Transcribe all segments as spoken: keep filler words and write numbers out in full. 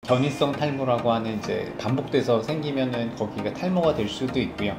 견인성 탈모라고 하는 이제 반복돼서 생기면은 거기가 탈모가 될 수도 있고요.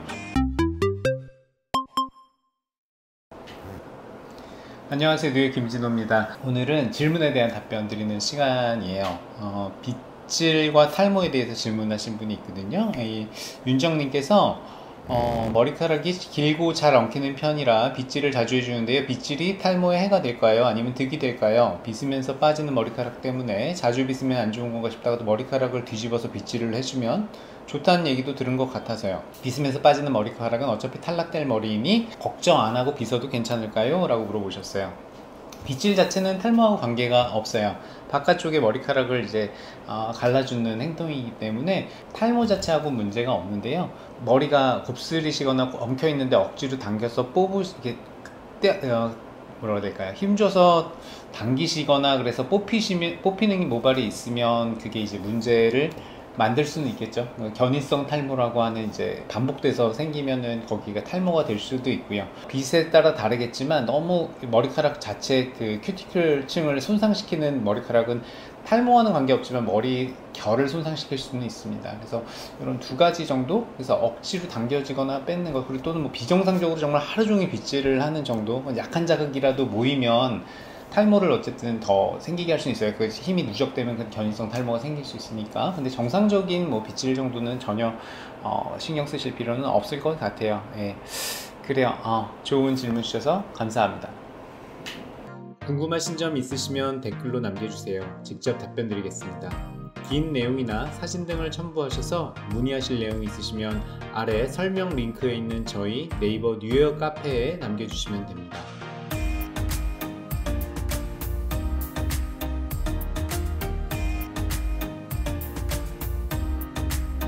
안녕하세요, 뉴의 김진호입니다. 오늘은 질문에 대한 답변 드리는 시간이에요. 어, 빗질과 탈모에 대해서 질문하신 분이 있거든요. 이 윤정님께서 어, 머리카락이 길고 잘 엉키는 편이라 빗질을 자주 해주는데요. 빗질이 탈모에 해가 될까요? 아니면 득이 될까요? 빗으면서 빠지는 머리카락 때문에 자주 빗으면 안 좋은 건가 싶다가도 머리카락을 뒤집어서 빗질을 해주면 좋다는 얘기도 들은 것 같아서요. 빗으면서 빠지는 머리카락은 어차피 탈락될 머리이니 걱정 안 하고 빗어도 괜찮을까요? 라고 물어보셨어요. 빗질 자체는 탈모하고 관계가 없어요. 바깥쪽에 머리카락을 이제 어, 갈라주는 행동이기 때문에 탈모 자체하고 문제가 없는데요. 머리가 곱슬이시거나 엉켜 있는데 억지로 당겨서 뽑을 이렇게 떼, 어, 뭐라고 해야 될까요? 힘줘서 당기시거나 그래서 뽑히시면 뽑히는 모발이 있으면 그게 이제 문제를 만들 수는 있겠죠. 견인성 탈모라고 하는 이제 반복돼서 생기면은 거기가 탈모가 될 수도 있고요. 빗에 따라 다르겠지만 너무 머리카락 자체 그 큐티클 층을 손상시키는 머리카락은 탈모와는 관계없지만 머리 결을 손상시킬 수는 있습니다. 그래서 이런 두 가지 정도, 그래서 억지로 당겨지거나 뺏는 것, 그리고 또는 뭐 비정상적으로 정말 하루 종일 빗질을 하는 정도, 약한 자극이라도 모이면 탈모를 어쨌든 더 생기게 할 수 있어요. 그 힘이 누적되면 그 견인성 탈모가 생길 수 있으니까. 근데 정상적인 뭐 빗질 정도는 전혀 어, 신경 쓰실 필요는 없을 것 같아요. 예. 그래요. 어, 좋은 질문 주셔서 감사합니다. 궁금하신 점 있으시면 댓글로 남겨주세요. 직접 답변 드리겠습니다. 긴 내용이나 사진 등을 첨부하셔서 문의하실 내용이 있으시면 아래 설명 링크에 있는 저희 네이버 뉴웨어 카페에 남겨주시면 됩니다.